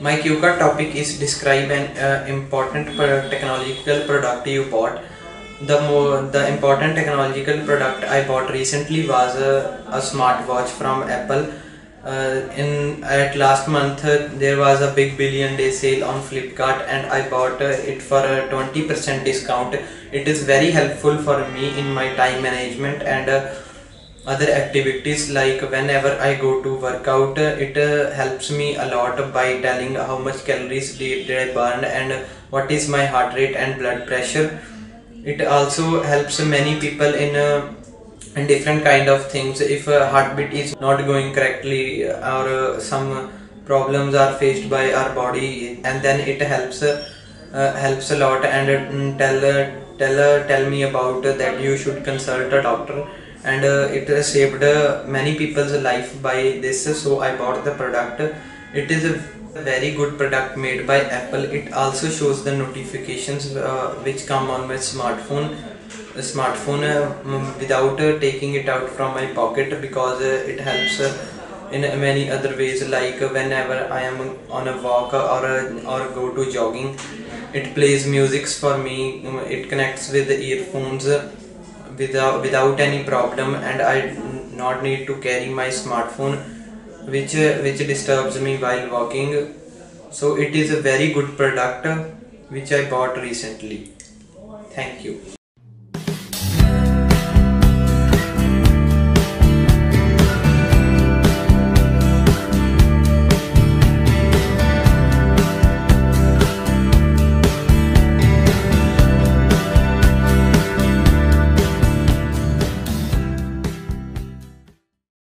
My QCard topic is describe an important technological product you bought. The important technological product I bought recently was a smartwatch from Apple. In at last month there was a big billion day sale on Flipkart, and I bought it for a 20% discount. It is very helpful for me in my time management and other activities. Like whenever I go to workout, it helps me a lot by telling how much calories did I burn and what is my heart rate and blood pressure. It also helps many people in different kind of things. If a heartbeat is not going correctly, or some problems are faced by our body, and then it helps a lot, and tell me about that you should consult a doctor. And it saved many people's life by this, so I bought the product. It is a very good product made by Apple. It also shows the notifications which come on my smartphone without taking it out from my pocket, because it helps in many other ways. Like whenever I am on a walk, or go to jogging, it plays musics for me. It connects with the earphones without any problem, and I not need to carry my smartphone, which disturbs me while walking. So it is a very good product which I bought recently. Thank you.